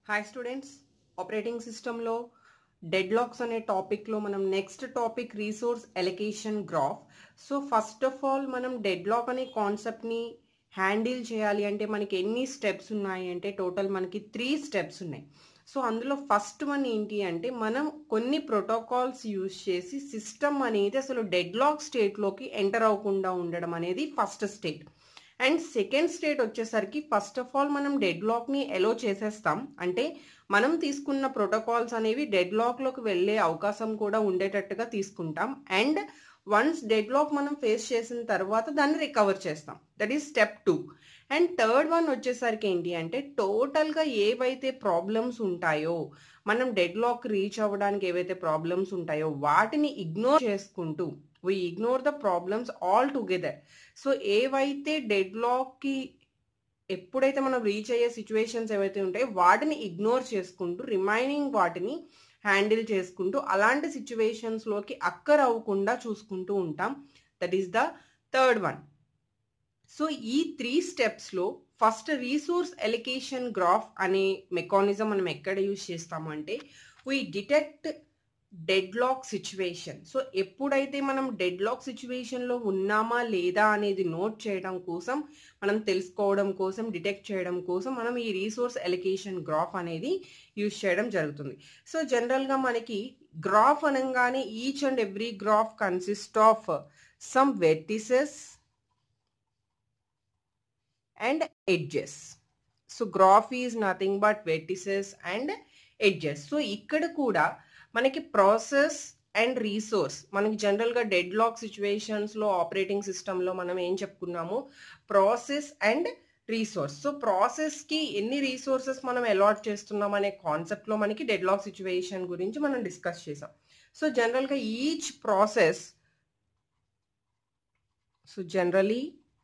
Hi students, operating సిస్టంలో deadlocks అనే టాపిక్లో మనం next topic resource allocation graph. So first of all మనం డెడ్లాక్ అనే కాన్సెప్ట్ని హ్యాండిల్ చేయాలి అంటే మనకి ఎన్ని స్టెప్స్ ఉన్నాయి అంటే టోటల్ మనకి 3 స్టెప్స్ ఉన్నాయి. సో అందులో ఫస్ట్ వన్ ఏంటి అంటే మనం కొన్ని ప్రోటోకాల్స్ యూజ్ చేసి సిస్టమ్ అనేది అసలు డెడ్లాక్ స్టేట్లోకి ఎంటర్ అవ్వకుండా ఉండడం అనేది first state. And second state వచ్చేసరికి ఫస్ట్ ఆఫ్ ఆల్ మనం డెడ్లాక్ని ఎలో చేసేస్తాం, అంటే మనం తీసుకున్న ప్రోటోకాల్స్ అనేవి డెడ్లాక్లోకి వెళ్ళే అవకాశం కూడా ఉండేటట్టుగా తీసుకుంటాం. అండ్ వన్స్ డెడ్లాక్ మనం ఫేస్ చేసిన తర్వాత దాన్ని రికవర్ చేస్తాం. That is step 2. And third one వచ్చేసరికి ఏంటి అంటే టోటల్గా ఏవైతే ప్రాబ్లమ్స్ ఉంటాయో, మనం డెడ్లాక్ రీచ్ అవ్వడానికి ఏవైతే ప్రాబ్లమ్స్ ఉంటాయో వాటిని ఇగ్నోర్ చేసుకుంటూ we ignore the problems all together. So ఏవైతే డెడ్లాక్కి ఎప్పుడైతే మనం రీచ్ అయ్యే సిచ్యువేషన్స్ ఏవైతే ఉంటాయో వాటిని ఇగ్నోర్ చేసుకుంటూ రిమైనింగ్ వాటిని హ్యాండిల్ చేసుకుంటూ అలాంటి సిచ్యువేషన్స్లోకి అక్కర్ అవ్వకుండా చూసుకుంటూ ఉంటాం. That is the third one. So ఈ 3 స్టెప్స్లో ఫస్ట్ రీసోర్స్ ఎలొకేషన్ గ్రాఫ్ అనే మెకానిజం మనం ఎక్కడ యూజ్ చేస్తాము అంటే we detect deadlock situation. So ఎప్పుడైతే మనం డెడ్లాక్ సిచ్యువేషన్లో ఉన్నామా లేదా అనేది నోట్ చేయడం కోసం, మనం తెలుసుకోవడం కోసం, డిటెక్ట్ చేయడం కోసం మనం ఈ రీసోర్స్ ఎలొకేషన్ గ్రాఫ్ అనేది యూజ్ చేయడం జరుగుతుంది. సో జనరల్గా మనకి గ్రాఫ్ అనగానే each and every graph consist of some vertices and edges. So graph is nothing but vertices and edges. So ఇక్కడ కూడా మనకి ప్రాసెస్ అండ్ రీసోర్స్, మనకి జనరల్గా డెడ్లాక్ సిచ్యువేషన్స్లో ఆపరేటింగ్ సిస్టంలో మనం ఏం చెప్పుకున్నాము, ప్రాసెస్ అండ్ రీసోర్స్. సో ప్రాసెస్కి ఎన్ని రీసోర్సెస్ మనం అలాట్ చేస్తున్నాం అనే కాన్సెప్ట్లో మనకి డెడ్లాక్ సిచ్యువేషన్ గురించి మనం డిస్కస్ చేసాం. సో జనరల్గా ఈచ్ ప్రాసెస్, సో జనరలీ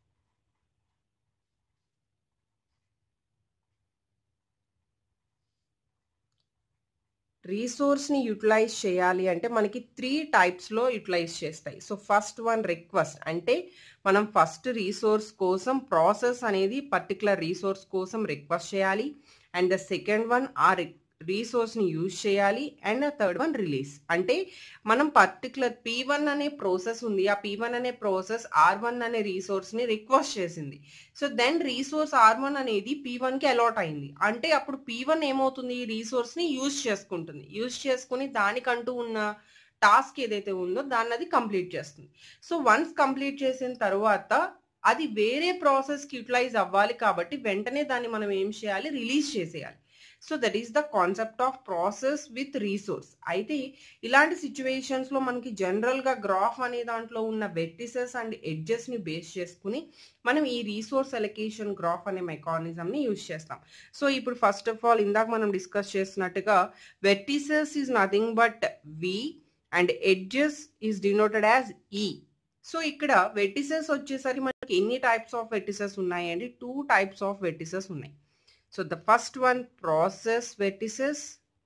రీసోర్స్ని యూటిలైజ్ చేయాలి అంటే మనకి 3 టైప్స్లో యూటిలైజ్ చేస్తాయి. సో ఫస్ట్ వన్ రిక్వెస్ట్, అంటే మనం ఫస్ట్ రీసోర్స్ కోసం ప్రాసెస్ అనేది పర్టికులర్ రీసోర్స్ కోసం రిక్వెస్ట్ చేయాలి. అండ్ ద సెకండ్ వన్ ఆ రీసోర్స్ని యూజ్ చేయాలి. అండ్ థర్డ్ వన్ రిలీజ్, అంటే మనం పర్టికులర్ P1 అనే ప్రాసెస్ ఉంది, ఆ P1 అనే ప్రాసెస్ R1 అనే రీసోర్స్ని రిక్వెస్ట్ చేసింది. సో దెన్ రీసోర్స్ R1 అనేది P1కి అలాట్ అయింది, అంటే అప్పుడు P1 ఏమవుతుంది, ఈ రీసోర్స్ని యూజ్ చేసుకుంటుంది. యూజ్ చేసుకుని దానికంటూ ఉన్న టాస్క్ ఏదైతే ఉందో దాన్ని అది కంప్లీట్ చేస్తుంది. సో వన్స్ కంప్లీట్ చేసిన తర్వాత అది వేరే ప్రాసెస్కి యూటిలైజ్ అవ్వాలి కాబట్టి వెంటనే దాన్ని మనం ఏం చేయాలి, రిలీజ్ చేసేయాలి. So that is the concept of process with resource. అయితే ఇలాంటి సిచ్యువేషన్స్లో మనకి జనరల్గా గ్రాఫ్ అనే దాంట్లో ఉన్న వెర్టిసెస్ అండ్ ఎడ్జెస్ని బేస్ చేసుకుని మనం ఈ రీసోర్స్ ఎలొకేషన్ గ్రాఫ్ అనే మెకానిజంని యూజ్ చేస్తాం. సో ఇప్పుడు ఫస్ట్ ఆఫ్ ఆల్ ఇందాక మనం డిస్కస్ చేసినట్టుగా vertices is nothing but V and edges is denoted as E. So ఇక్కడ వెర్టిసెస్ వచ్చేసరికి మనకి ఎన్ని టైప్స్ ఆఫ్ వెర్టిసెస్ ఉన్నాయండి, 2 టైప్స్ ఆఫ్ వెర్టిసెస్ ఉన్నాయి. So the first one process vertices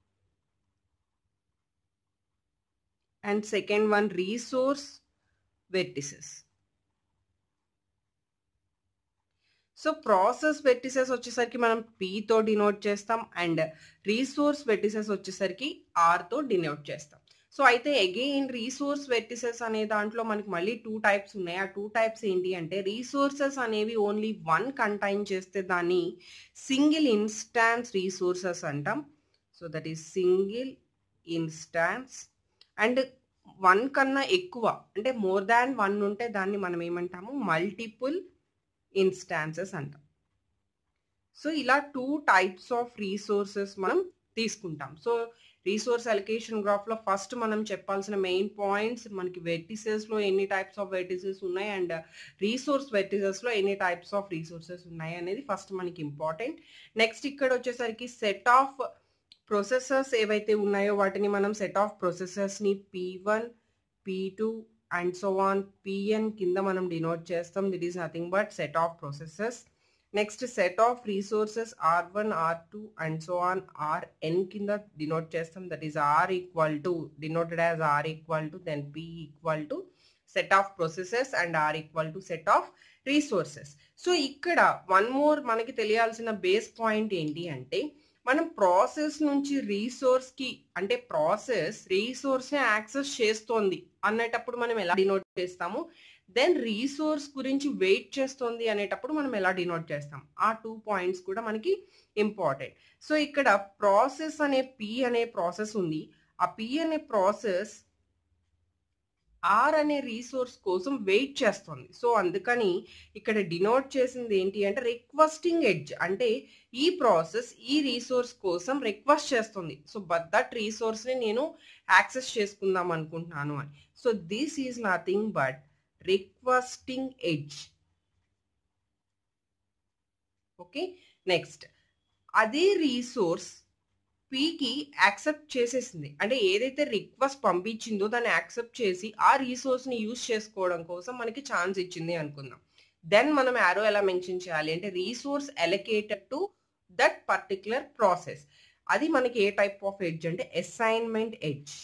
and second one resource vertices. So process vertices వచ్చేసరికి మనం P తో denote చేస్తాం అండ్ రీసోర్స్ వెర్టిసెస్ వచ్చేసరికి R తో డినోట్ చేస్తాం. సో అయితే అగైన్ రీసోర్స్ వెర్టిసెస్ అనే దాంట్లో మనకి మళ్ళీ 2 టైప్స్ ఉన్నాయి. ఆ 2 టైప్స్ ఏంటి అంటే రీసోర్సెస్ అనేవి ఓన్లీ 1 కంటైన్ చేస్తే దాన్ని సింగిల్ ఇన్స్టాన్స్ రీసోర్సెస్ అంటాం. So that is single instance. And 1 కన్నా ఎక్కువ అంటే మోర్ దాన్ 1 ఉంటే దాన్ని మనం ఏమంటాము, మల్టిపుల్ ఇన్స్టాన్సెస్ అంటాం. సో ఇలా 2 టైప్స్ ఆఫ్ రీసోర్సెస్ మనం తీసుకుంటాం. సో రీసోర్స్ అలొకేషన్ గ్రాఫ్లో ఫస్ట్ మనం చెప్పాల్సిన మెయిన్ పాయింట్స్, మనకి వెర్టిసెస్లో ఎన్ని టైప్స్ ఆఫ్ వెర్టిసెస్ ఉన్నాయి అండ్ రీసోర్స్ వెర్టిసెస్లో ఎన్ని టైప్స్ ఆఫ్ రీసోర్సెస్ ఉన్నాయి అనేది ఫస్ట్ మనకి ఇంపార్టెంట్. నెక్స్ట్ ఇక్కడ వచ్చేసరికి సెట్ ఆఫ్ ప్రొసెసర్స్ ఏవైతే ఉన్నాయో వాటిని మనం సెట్ ఆఫ్ ప్రొసెసర్స్ని P1, P2 and so on Pn కింద మనం డినోట్ చేస్తాం. That is nothing but set of processors. Next set of resources R1, R2 and so on Rn కింద డినోట్ చేస్తాం. That is R equal to denoted as R equal to then P equal to set of processes and R equal to set of resources. So ఇక్కడ one more మనకి తెలియాల్సిన base point ఏంటి అంటే మనం process నుంచి రీసోర్స్కి అంటే process రీసోర్స్ని access చేస్తోంది అనేటప్పుడు మనం ఎలా డినోట్ చేస్తాము, దెన్ రీసోర్స్ గురించి వెయిట్ చేస్తోంది అనేటప్పుడు మనం ఎలా డినోట్ చేస్తాం. ఆ 2 పాయింట్స్ కూడా మనకి ఇంపార్టెంట్. సో ఇక్కడ ప్రాసెస్ అనే పి అనే ప్రాసెస్ ఉంది. ఆ పి అనే ప్రాసెస్ ఆర్ అనే రీసోర్స్ కోసం వెయిట్ చేస్తుంది. సో అందుకని ఇక్కడ డినోట్ చేసింది ఏంటి అంటే రిక్వెస్టింగ్ ఎడ్జ్, అంటే ఈ ప్రాసెస్ ఈ రీసోర్స్ కోసం రిక్వెస్ట్ చేస్తుంది. సో బట్ దట్ రీసోర్స్ని నేను యాక్సెస్ చేసుకుందాం అనుకుంటున్నాను అని. So this is nothing but requesting edge. Okay, next అదే రీసోర్స్ పీకి యాక్సెప్ట్ చేసేసింది, అంటే ఏదైతే రిక్వెస్ట్ పంపించిందో దాన్ని యాక్సెప్ట్ చేసి ఆ రీసోర్స్ని యూజ్ చేసుకోవడం కోసం మనకి ఛాన్స్ ఇచ్చింది అనుకుందాం. దెన్ మనం యారో ఎలా మెన్షన్ చేయాలి అంటే resource allocated to that particular process. అది మనకి ఏ టైప్ ఆఫ్ ఎడ్జ్ అంటే assignment edge.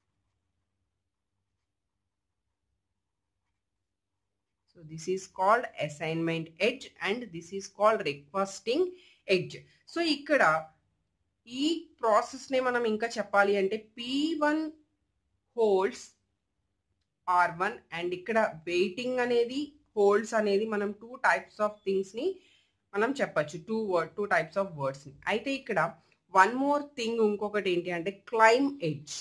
So this is called assignment edge and this is called requesting edge. So ఇక్కడ ఈ ప్రాసెస్ని మనం ఇంకా చెప్పాలి అంటే P1 హోల్డ్స్ R1 అండ్ ఇక్కడ వెయిటింగ్ అనేది హోల్డ్స్ అనేది మనం 2 టైప్స్ ఆఫ్ థింగ్స్ని మనం చెప్పచ్చు, 2 టైప్స్ ఆఫ్ వర్డ్స్ని. అయితే ఇక్కడ వన్ మోర్ థింగ్ ఇంకొకటి ఏంటి అంటే claim edge.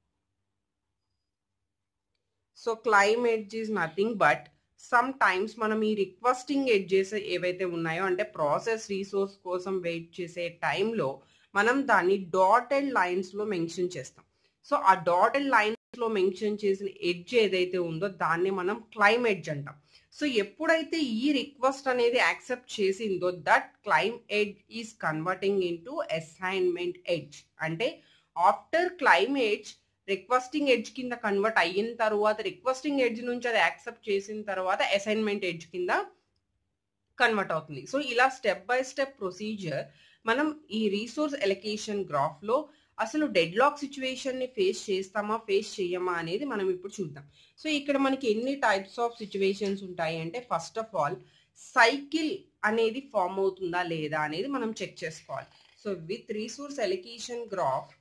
So claim edge is nothing but sometimes మనం ఈ రిక్వెస్టింగ్ ఎడ్జెస్ ఏవైతే ఉన్నాయో అంటే ప్రాసెస్ రీసోర్స్ కోసం వెయిట్ చేసే టైంలో మనం దాన్ని డాటెడ్ లైన్స్లో మెన్షన్ చేస్తాం. సో ఆ డాటెడ్ లైన్స్లో మెన్షన్ చేసిన ఎడ్జ్ ఏదైతే ఉందో దాన్ని మనం క్లైమ్ ఎడ్జ్ అంటాం. సో ఎప్పుడైతే ఈ రిక్వెస్ట్ అనేది యాక్సెప్ట్ చేసిందో that claim edge is converting into assignment edge. అంటే after claim edge requesting edge కింద కన్వర్ట్ అయిన తర్వాత రిక్వెస్టింగ్ ఎడ్జ్ నుంచి అది యాక్సెప్ట్ చేసిన తర్వాత అసైన్మెంట్ ఎడ్జ్ కింద కన్వర్ట్ అవుతుంది. సో ఇలా స్టెప్ బై స్టెప్ ప్రొసీజర్ మనం ఈ రీసోర్స్ ఎలొకేషన్ గ్రాఫ్లో అసలు డెడ్ లాక్ సిచ్యువేషన్ని ఫేస్ చేస్తామా ఫేస్ చేయమా అనేది మనం ఇప్పుడు చూద్దాం. సో ఇక్కడ మనకి ఎన్ని టైప్స్ ఆఫ్ సిచ్యువేషన్స్ ఉంటాయి అంటే ఫస్ట్ ఆఫ్ ఆల్ సైకిల్ అనేది ఫామ్ అవుతుందా లేదా అనేది మనం చెక్ చేసుకోవాలి. So with resource allocation graph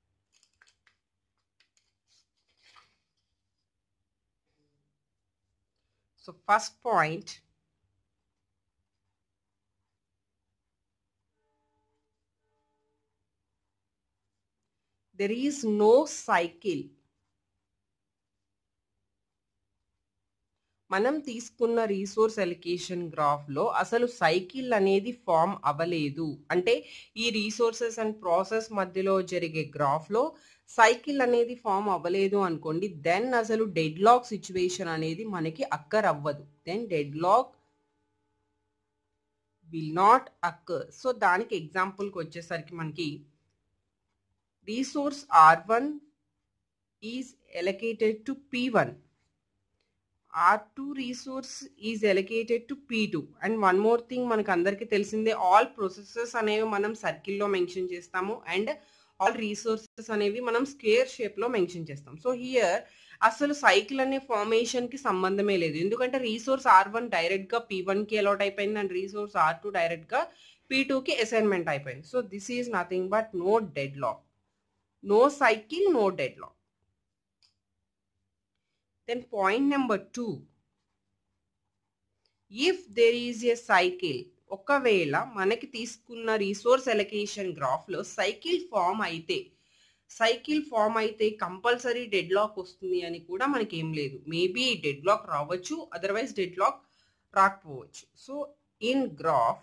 so first point, there is no cycle. మనం తీసుకున్న రీసోర్స్ ఎలొకేషన్ గ్రాఫ్లో అసలు సైకిల్ అనేది ఫామ్ అవ్వలేదు. అంటే ఈ రీసోర్సెస్ అండ్ ప్రాసెస్ మధ్యలో జరిగే గ్రాఫ్లో సైకిల్ అనేది ఫామ్ అవ్వలేదు అనుకోండి, దెన్ అసలు డెడ్ లాక్ సిచ్యువేషన్ అనేది మనకి అక్కర్ అవ్వదు. Then deadlock will not occur. So దానికి ఎగ్జాంపుల్కి వచ్చేసరికి మనకి resource R1 is allocated to P1, R2 resource is allocated to P2 and one more thing మనకు అందరికీ తెలిసిందే ఆల్ ప్రాసెసెస్ అనేవి మనం సర్కిల్లో మెన్షన్ చేస్తాము అండ్ ఆల్ రీసోర్సెస్ అనేవి మనం స్క్వేర్ షేప్లో మెన్షన్ చేస్తాం. సో హియర్ అసలు సైకిల్ అనే ఫార్మేషన్కి సంబంధమే లేదు, ఎందుకంటే రీసోర్స్ R1 డైరెక్ట్గా P1కి అలాట్ అయిపోయింది అండ్ రీసోర్స్ R2 డైరెక్ట్గా P2కి అసైన్మెంట్ అయిపోయింది. So this is nothing but no deadlock. No cycle, no deadlock. Then point number 2, if there is a cycle, ఒకవేళ మనకి తీసుకున్న రీసోర్స్ ఎలొకేషన్ గ్రాఫ్లో సైకిల్ ఫామ్ అయితే కంపల్సరీ డెడ్ లాక్ వస్తుంది అని కూడా మనకి ఏం లేదు. మేబీ డెడ్ లాక్ రావచ్చు, అదర్వైజ్ డెడ్ లాక్ రాకపోవచ్చు. So in graph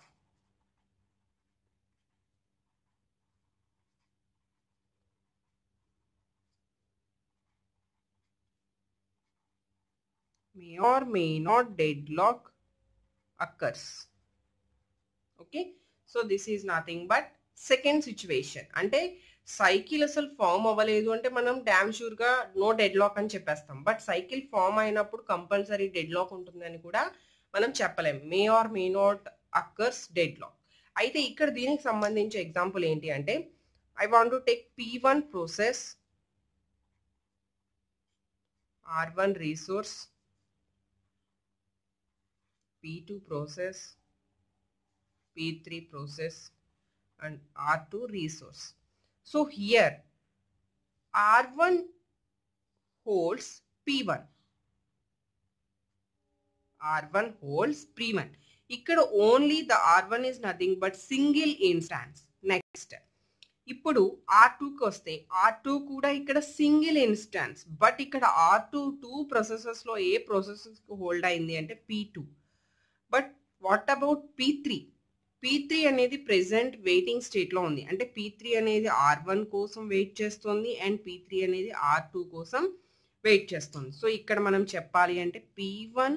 may or may not deadlock occurs. Okay, so this is nothing but second situation. అంటే సైకిల్ అసలు ఫామ్ అవ్వలేదు అంటే మనం డామ్ షూర్గా నో డెడ్ లాక్ అని చెప్పేస్తాం, బట్ సైకిల్ ఫామ్ అయినప్పుడు కంపల్సరీ డెడ్ లాక్ ఉంటుందని కూడా మనం చెప్పలేం. May or may not occurs deadlock. అయితే ఇక్కడ దీనికి సంబంధించి ఎగ్జాంపుల్ ఏంటి అంటే I want to take P1 process, R1 resource, P2 process, P3 process and R2 resource. So here R1 holds P1. R1 holds P1. Ikkada only the R1 is nothing but single instance. Next. ఇప్పుడు R2కి వస్తే R2 కూడా ఇక్కడ single instance, but ఇక్కడ R2 2 ప్రాసెసెస్లో ఏ ప్రాసెసెస్కి hold అయింది అంటే P2. But what about P3? P3 అనేది present waiting స్టేట్లో ఉంది. అంటే P3 అనేది R1 కోసం వెయిట్ చేస్తుంది అండ్ P3 అనేది R2 కోసం వెయిట్ చేస్తుంది. సో ఇక్కడ మనం చెప్పాలి అంటే P1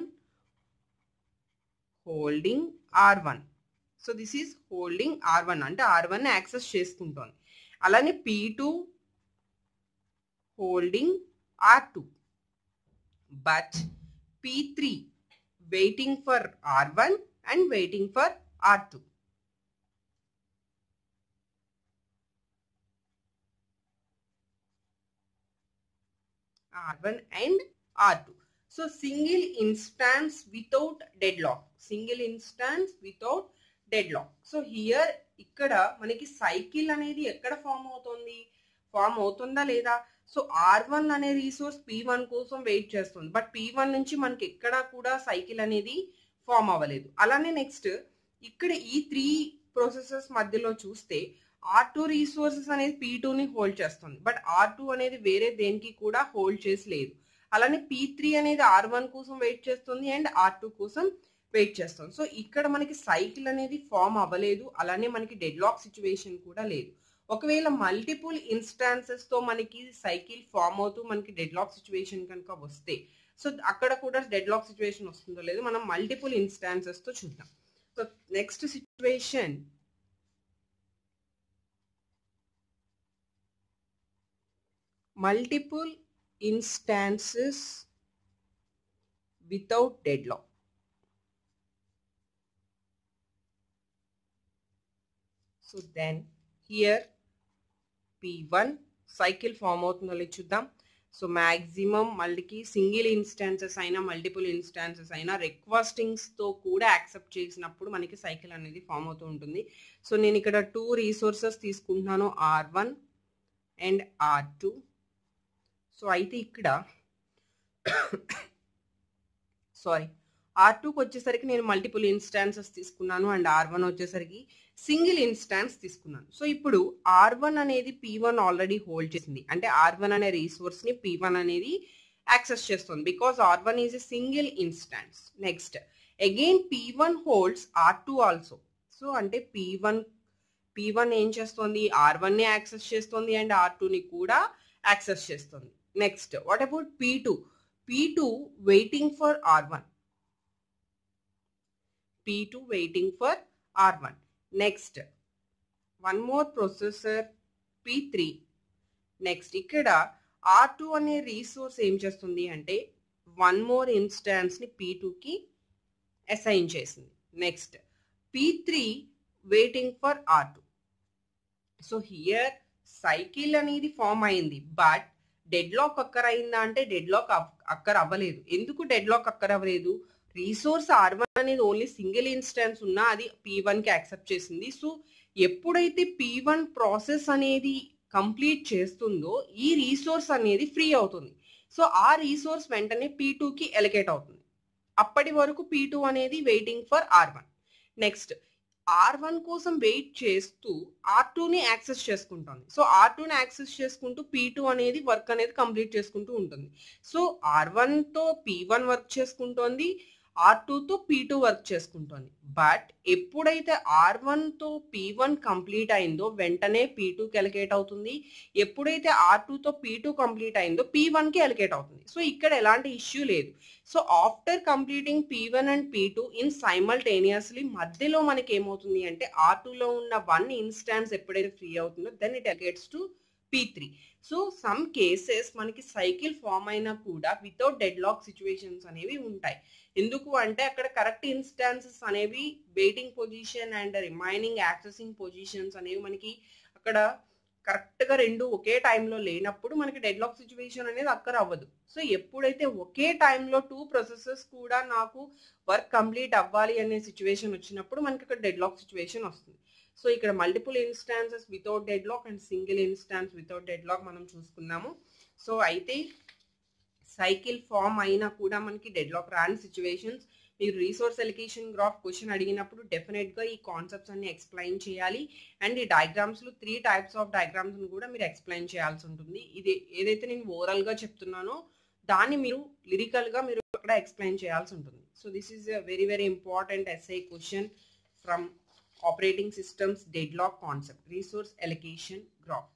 holding R1. So this is holding R1 అంటే R1ని యాక్సెస్ చేసుకుంటోంది. అలానే P2 holding R2. But P3 waiting for R1 and waiting for R2. R1 and R2. So single instance without deadlock. Single instance without deadlock. So here ఇక్కడ మనకి cycle అనేది ఎక్కడ form అవుతుందా లేదా? సో R1 అనే resource P1 కోసం wait చేస్తుంది, but P1 నుంచి మనకి ఎక్కడ కూడా సైకిల్ అనేది ఫామ్ అవ్వలేదు. అలానే నెక్స్ట్ ఇక్కడ ఈ 3 ప్రాసెసెస్ మధ్యలో చూస్తే R2 రిసోర్సెస్ అనేది P2ని హోల్డ్ చేస్తుంది, బట్ R2 అనేది వేరే దేనికి కూడా హోల్డ్ చేసి లేదు. అలానే P3 అనేది R1 కోసం వెయిట్ చేస్తుంది అండ్ R2 కోసం వెయిట్ చేస్తుంది. సో ఇక్కడ మనకి సైకిల్ అనేది ఫామ్ అవ్వలేదు, అలానే మనకి డెడ్ లాక్ సిచ్యువేషన్ కూడా లేదు. ఒకవేళ మల్టిపుల్ ఇన్స్టాన్సెస్ తో మనకి సైకిల్ ఫామ్ అవుతూ మనకి డెడ్ లాక్ సిచ్యువేషన్ కనుక వస్తే, సో అక్కడ కూడా డెడ్ లాక్ సిచ్యువేషన్ వస్తుందో లేదో మనం మల్టిపుల్ ఇన్స్టాన్సెస్ తో చూద్దాం. So next situation multiple instances without deadlock. So then here P1 cycle form అవుతుందో లేదో చూద్దాం. సో మ్యాక్సిమం మళ్ళీ సింగిల్ ఇన్స్టాన్సెస్ అయినా మల్టిపుల్ ఇన్స్టాన్సెస్ అయినా రిక్వెస్టింగ్స్తో కూడా యాక్సెప్ట్ చేసినప్పుడు మనకి సైకిల్ అనేది ఫామ్ అవుతూ ఉంటుంది. సో నేను ఇక్కడ 2 రిసోర్సెస్ తీసుకుంటున్నాను, R1 అండ్ R2. సో అయితే ఇక్కడ R2కి వచ్చేసరికి నేను మల్టిపుల్ ఇన్స్టాన్సెస్ తీసుకున్నాను అండ్ R1 వచ్చేసరికి సింగిల్ ఇన్స్టాన్స్ తీసుకున్నాను. సో ఇప్పుడు R1 అనేది P1 ఆల్రెడీ హోల్డ్ చేసింది, అంటే R1 అనే రిసోర్స్ని P1 అనేది యాక్సెస్ చేస్తుంది because R1 is a single instance. Next again P1 holds R2 also. So అంటే P1 ఏం చేస్తుంది, R1ని యాక్సెస్ చేస్తుంది అండ్ R2ని కూడా యాక్సెస్ చేస్తుంది. Next what about P2 waiting for R1. P2 waiting for R1. Next one more processor P3. Next ఇక్కడ R2 అనే resource ఏం చేస్తుంది అంటే వన్ మోర్ ఇన్స్టాన్స్ని P2కి అసైన్ చేసింది. Next P3 waiting for R2. So here cycle అనేది ఫామ్ అయింది, బట్ డెడ్ లాక్ అక్కర్ అయిందా అంటే డెడ్ లాక్ అక్కర్ అవ్వలేదు. ఎందుకు డెడ్ లాక్ అక్కర్ అవ్వలేదు? రీసోర్స్ R1 అనేది ఓన్లీ సింగిల్ ఇన్స్టాన్స్ ఉన్నా అది P1కి యాక్సెప్ట్ చేసింది. సో ఎప్పుడైతే P1 ప్రాసెస్ అనేది కంప్లీట్ చేస్తుందో ఈ రీసోర్స్ అనేది ఫ్రీ అవుతుంది. సో ఆ రీసోర్స్ వెంటనే P2కి ఎలకేట్ అవుతుంది. అప్పటి వరకు P2 అనేది waiting for R1. Next R1 కోసం వెయిట్ చేస్తూ R2ని యాక్సెస్ చేసుకుంటుంది. సో R2ని యాక్సెస్ చేసుకుంటూ P2 అనేది వర్క్ అనేది కంప్లీట్ చేసుకుంటూ ఉంటుంది. సో R1తో P1 వర్క్ చేసుకుంటోంది, R2తో P2 వర్క్ చేసుకుంటోంది. బట్ ఎప్పుడైతే R1తో P1 కంప్లీట్ అయిందో వెంటనే P2కి ఎలకేట్ అవుతుంది. ఎప్పుడైతే R2తో P2 కంప్లీట్ అయిందో P1కి ఎలకేట్ అవుతుంది. సో ఇక్కడ ఎలాంటి ఇష్యూ లేదు. So after completing P1 and P2 in simultaneously మధ్యలో మనకి ఏమవుతుంది అంటే R2లో ఉన్న 1 ఇన్స్టాన్స్ ఎప్పుడైతే ఫ్రీ అవుతుందో then it allocates to P3. So some cases మనకి సైకిల్ ఫామ్ అయినా కూడా వితౌట్ డెడ్ లాక్ సిచ్యువేషన్స్ అనేవి ఉంటాయి. ఎందుకు అంటే అక్కడ కరెక్ట్ ఇన్స్టాన్సెస్ అనేవి waiting position and remaining accessing positions అనేవి మనకి అక్కడ కరెక్ట్గా రెండు ఒకే టైంలో లేనప్పుడు మనకి డెడ్ లాక్ సిచ్యువేషన్ అనేది అక్కర్ అవ్వదు. సో ఎప్పుడైతే ఒకే టైంలో 2 ప్రాసెసెస్ కూడా నాకు వర్క్ కంప్లీట్ అవ్వాలి అనే సిచ్యువేషన్ వచ్చినప్పుడు మనకి అక్కడ డెడ్ లాక్ సిచ్యువేషన్ వస్తుంది. సో ఇక్కడ multiple instances without deadlock and single instance without deadlock మనం చూసుకున్నాము. సో అయితే సైకిల్ ఫామ్ అయినా కూడా మనకి డెడ్ లాక్ రాని సిచ్యువేషన్స్, మీరు రీసోర్స్ ఎలికేషన్ గ్రాఫ్ క్వశ్చన్ అడిగినప్పుడు డెఫినెట్గా ఈ కాన్సెప్ట్స్ అన్ని ఎక్స్ప్లెయిన్ చేయాలి. అండ్ ఈ డయాగ్రామ్స్లో 3 టైప్స్ ఆఫ్ డయాగ్రామ్స్ని కూడా మీరు ఎక్స్ప్లెయిన్ చేయాల్సి ఉంటుంది. ఇది ఏదైతే నేను ఓవరాల్గా చెప్తున్నానో దాన్ని మీరు లిరికల్గా మీరు అక్కడ ఎక్స్ప్లెయిన్ చేయాల్సి ఉంటుంది. So this is a very very important essay question from operating systems deadlock concept, resource allocation graph.